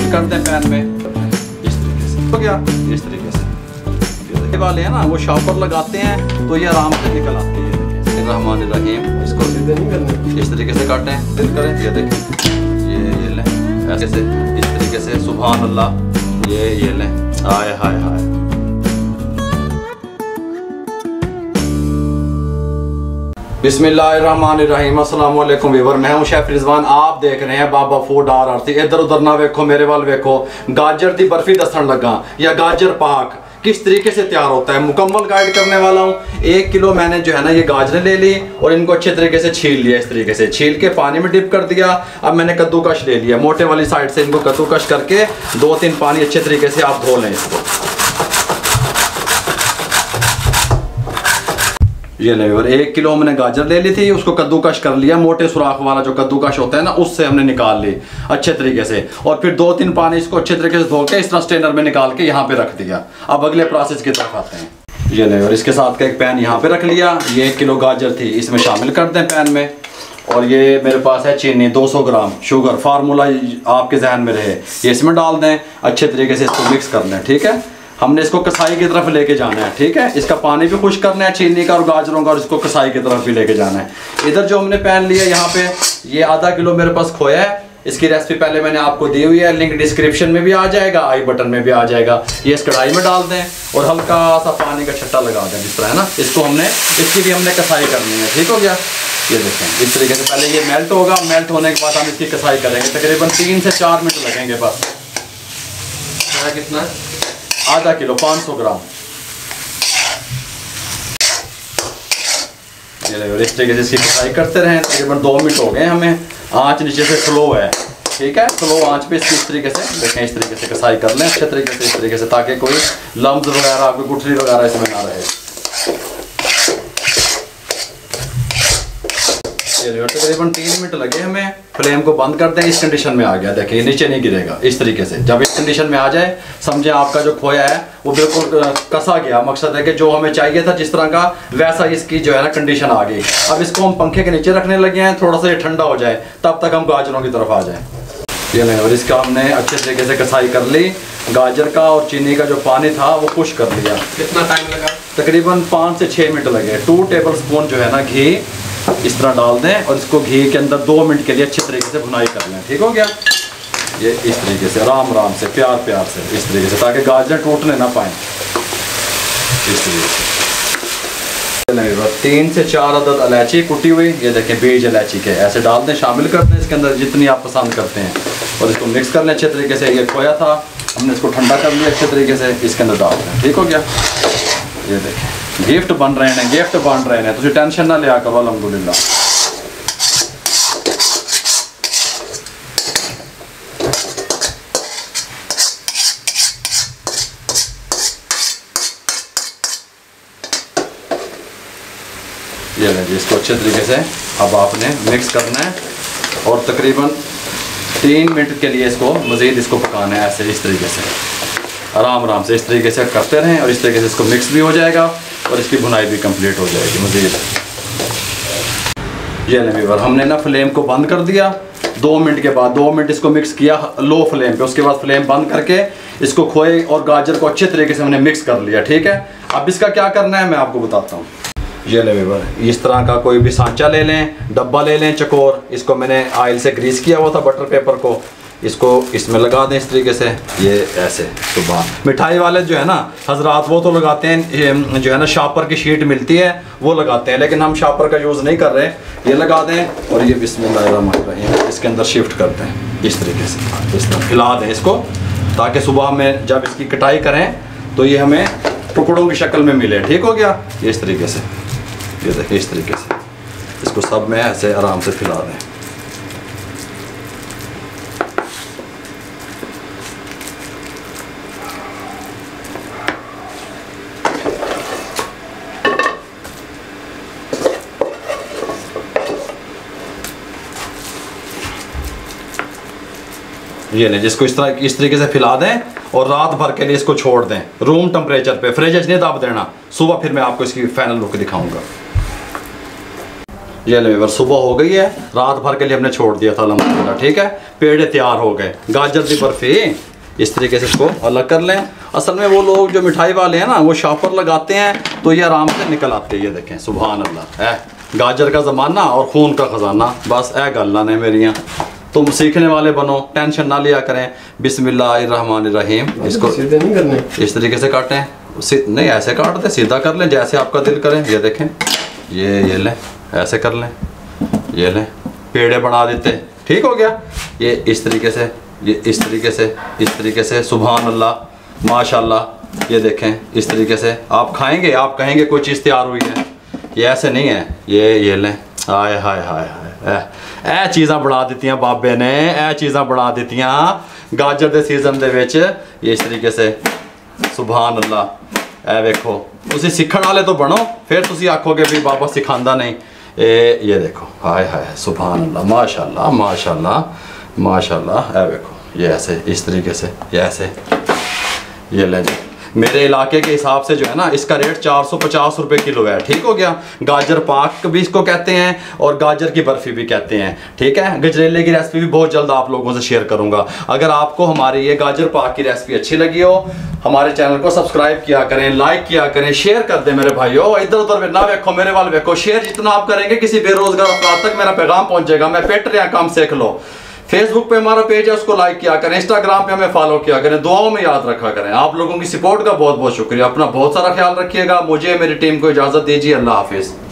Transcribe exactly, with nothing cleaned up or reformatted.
शामिल कर दें पैन में इस तरीके से। हो गया इस तरीके से। ये वाले हैं ना वो शॉपर लगाते हैं तो ये आराम से निकल आती है। रहमान रहीम, इसको इस तरीके से काटें, दिल करें, ये देखें, ये ये लें ऐसे से, इस तरीके से। सुभान अल्लाह, ये ये लें, हाय हाय हाय। बिस्मिल्लाहिर्रहमानिर्रहीम, अस्सलाम वालेकुम व्यूअर, मैं हूं शेफ रिजवान। आप देख रहे हैं Baba food R R C. इधर उधर ना वेखो, मेरे वाल वेखो। गाजर दी बर्फी दसन लगा या गाजर पाक किस तरीके से तैयार होता है मुकम्मल गाइड करने वाला हूँ। एक किलो मैंने जो है ना ये गाजरें ले ली और इनको अच्छे तरीके से छील लिया। इस तरीके से छील के पानी में डिप कर दिया। अब मैंने कद्दूकश ले लिया, मोटे वाली साइड से इनको कद्दूकश करके दो तीन पानी अच्छे तरीके से आप धो लें इसको। ये ले, और एक किलो हमने गाजर ले ली थी, उसको कद्दूकश कर लिया। मोटे सुराख वाला जो कद्दूकश होता है ना उससे हमने निकाल ली अच्छे तरीके से। और फिर दो तीन पानी इसको अच्छे तरीके से धो के इस तरह स्ट्रेनर में निकाल के यहाँ पे रख दिया। अब अगले प्रोसेस की तरफ आते हैं। ये ले, और इसके साथ का एक पैन यहाँ पे रख लिया। ये एक किलो गाजर थी, इसमें शामिल कर दें पैन में। और ये मेरे पास है चीनी दो सौ ग्राम, शुगर फार्मूला आपके जहन में रहे, ये इसमें डाल दें। अच्छे तरीके से इसको मिक्स कर लें, ठीक है। हमने इसको कसाई की तरफ लेके जाना है, ठीक है। इसका पानी भी खुश करना है चीनी का और गाजरों का, और इसको कसाई की तरफ भी लेके जाना है। इधर जो हमने पैन लिया यहाँ पे, ये आधा किलो मेरे पास खोया है। इसकी रेसिपी पहले मैंने आपको दी हुई है, लिंक डिस्क्रिप्शन में भी आ जाएगा, आई बटन में भी आ जाएगा। ये इस कढ़ाई में डाल दें और हल्का सा पानी का छट्टा लगा दें जिस तरह है ना। इसको हमने इसकी भी हमने कसाई करनी है, ठीक हो गया। ये देखें इस तरीके से पहले ये मेल्ट होगा। मेल्ट होने के बाद हम इसकी कसाई करेंगे। तकरीबन तीन से चार मिनट लगेंगे बस। कितना? आधा किलो पाँच सौ ग्राम। ये इस तरीके से इसकी कसाई करते रहें। तकरीबन दो मिनट हो गए हमें। आंच नीचे से स्लो है, ठीक है। स्लो आंच पे इसकी इस तरीके से देखें, इस तरीके से कसाई कर लें अच्छे तरीके से, इस तरीके से, ताकि कोई लम्ब वगैरह कोई गुठली वगैरह इसमें ना रहे। तकरीबन तीन मिनट लगे हमें। फ्लेम को बंद कर दें। इस कंडीशन में आ गया, देखिए नीचे नहीं गिरेगा इस तरीके से। जब इस कंडीशन में आ जाए समझे आपका जो खोया है वो बिल्कुल कसा गया। मकसद है कि जो हमें चाहिए था जिस तरह का वैसा इसकी जो है ना कंडीशन आ गई। अब इसको हम पंखे के नीचे रखने लगे हैं, थोड़ा सा ये ठंडा हो जाए तब तक हम गाजरों की तरफ आ जाए। ये नहीं, और इसका हमने अच्छे तरीके से कसाई कर ली। गाजर का और चीनी का जो पानी था वो खुश कर लिया। कितना टाइम लगा? तकरीबन पाँच से छः मिनट लगे। टू टेबल स्पून जो है ना घी इस तरह डाल दें और इसको घी के अंदर दो मिनट के लिए अच्छे तरीके से भुनाई कर लें, ठीक हो गया। ये इस तरीके से आराम आराम से प्यार प्यार से इस तरीके से, ताकि गाजर टूटने ना पाए। इस तरीके से तीन से चार अदद इलायची कुटी हुई, ये देखें बीज इलायची के, ऐसे डाल दें, शामिल कर दें इसके अंदर जितनी आप पसंद करते हैं। और इसको मिक्स कर लें अच्छे तरीके से। ये खोया था हमने इसको ठंडा कर लिया अच्छे तरीके से, इसके अंदर डाल दें, ठीक हो गया। ये देखें गिफ्ट बन रहे हैं, गिफ्ट बन रहे हैं, तुझे टेंशन ना लिया करो। अल्हम्दुलिल्लाह। ये ले जी, इसको अच्छे तरीके से अब आपने मिक्स करना है और तकरीबन तीन मिनट के लिए इसको मज़ीद इसको पकाना है ऐसे इस तरीके से, आराम आराम से इस तरीके से करते रहें। और इस तरीके से इसको मिक्स भी हो जाएगा और इसकी भुनाई भी कंप्लीट हो जाएगी मज़ीद। ये ले व्यूअर, हमने ना फ्लेम को बंद कर दिया। दो मिनट के बाद दो मिनट इसको मिक्स किया लो फ्लेम पे। उसके बाद फ्लेम बंद करके इसको खोए और गाजर को अच्छे तरीके से हमने मिक्स कर लिया, ठीक है। अब इसका क्या करना है मैं आपको बताता हूँ। ये ले व्यूअर, इस तरह का कोई भी सांचा ले लें, डब्बा ले लें चकोर। इसको मैंने ऑयल से ग्रीस किया हुआ था बटर पेपर को, इसको इसमें लगा दें इस तरीके से। ये ऐसे सुबह मिठाई वाले जो है ना हजरात वो तो लगाते हैं, जो है ना शापर की शीट मिलती है वो लगाते हैं, लेकिन हम शापर का यूज़ नहीं कर रहे। ये लगा दें और ये बिस्मिल्लाहिर्रहमानिर्रहीम इसके अंदर शिफ्ट करते हैं इस तरीके से। इस तरह हिला दें इसको, ताकि सुबह में जब इसकी कटाई करें तो ये हमें टुकड़ों की शक्ल में मिले, ठीक हो गया। ये इस तरीके से, ये देखिए इस तरीके से इसको सब में ऐसे आराम से फैला दें। ये नहीं, जिसको इस तरह इस तरीके से फैला दें और रात भर के लिए इसको छोड़ दें रूम टेम्परेचर पे। फ्रिज नहीं दाब देना। सुबह फिर मैं आपको इसकी फाइनल लुक दिखाऊंगा। ये ले सुबह हो गई है, रात भर के लिए हमने छोड़ दिया था अल्हम्दुलिल्लाह। ठीक है, पेड़े तैयार हो गए। गाजर की बर्फी इस तरीके से इसको अलग कर लें। असल में वो लोग जो मिठाई वाले हैं ना, वो शॉपर लगाते हैं तो ये आराम से निकल आते हैं। ये देखें, सुभान अल्लाह है, गाजर का ज़माना और खून का ख़जाना। बस ए गल्ला ने मेरियाँ, तुम सीखने वाले बनो, टेंशन ना लिया करें। बिस्मिल्लाहिर्रहमानिर्रहीम। इसको सीधे नहीं करने, इस तरीके से काटें, नहीं ऐसे काट दें, सीधा कर लें जैसे आपका दिल करें। ये देखें, ये ये लें, ऐसे कर लें, ये लें, पेड़े बना देते। ठीक हो गया। ये इस तरीके से, ये इस तरीके से, इस तरीके से। सुभान अल्लाह, माशाल्लाह। ये देखें, इस तरीके से आप खाएंगे, आप कहेंगे कोई चीज़ तैयार हुई है। ये ऐसे नहीं है। ये ये लें, हाय हाय हाय हाय, ए चीज़ां बना दित्तियां बाबे ने, ए चीज़ां बना दित्तियां गाजर के सीजन दे विच। ये इस तरीके से, सुभान अल्लाह। ए वेखो, तुसी सीखण वाले तो बनो, फिर तुसी आखोगे भी बाबा सिखांदा नहीं। ए ये देखो, हाय हाय, सुभान अल्लाह, माशाल्लाह माशाल्लाह माशाल्लाह। ए देखो, ये ऐसे, इस तरीके से, ये ऐसे। ये ले जी, मेरे इलाके के हिसाब से जो है ना, इसका रेट चार सौ पचास रुपये किलो है। ठीक हो गया। गाजर पाक भी इसको कहते हैं और गाजर की बर्फ़ी भी कहते हैं। ठीक है, गजरेले की रेसिपी भी बहुत जल्द आप लोगों से शेयर करूंगा। अगर आपको हमारी ये गाजर पाक की रेसिपी अच्छी लगी हो, हमारे चैनल को सब्सक्राइब किया करें, लाइक किया करें, शेयर कर दें मेरे भाइयों। इधर उधर ना देखो, मेरे वाल देखो। शेयर जितना आप करेंगे, किसी बेरोजगार अफराद तक मेरा पैगाम पहुंचेगा। मैं पेट रहा काम सीख लो। फेसबुक पे हमारा पेज है, उसको लाइक किया करें। इंस्टाग्राम पे हमें फॉलो किया करें। दुआओं में याद रखा करें। आप लोगों की सपोर्ट का बहुत बहुत शुक्रिया। अपना बहुत सारा ख्याल रखिएगा। मुझे, मेरी टीम को इजाज़त दीजिए। अल्लाह हाफिज़।